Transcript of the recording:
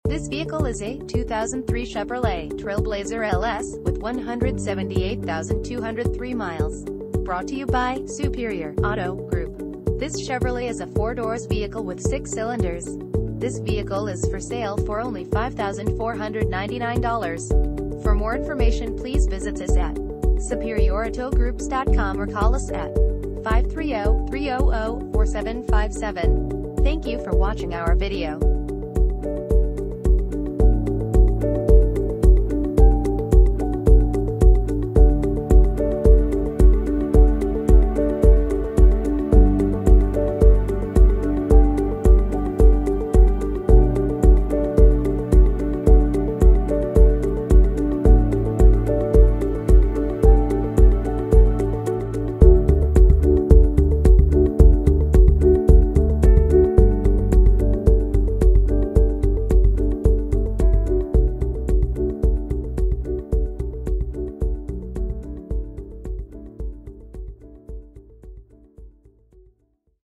This vehicle is a 2003 Chevrolet TrailBlazer LS with 178,203 miles. Brought to you by Superior Auto Group. This Chevrolet is a 4-doors vehicle with 6 cylinders. This vehicle is for sale for only $5,499. For more information, please visit us at superiораutogroups.com or call us at 530-300-4757. Thank you for watching our video.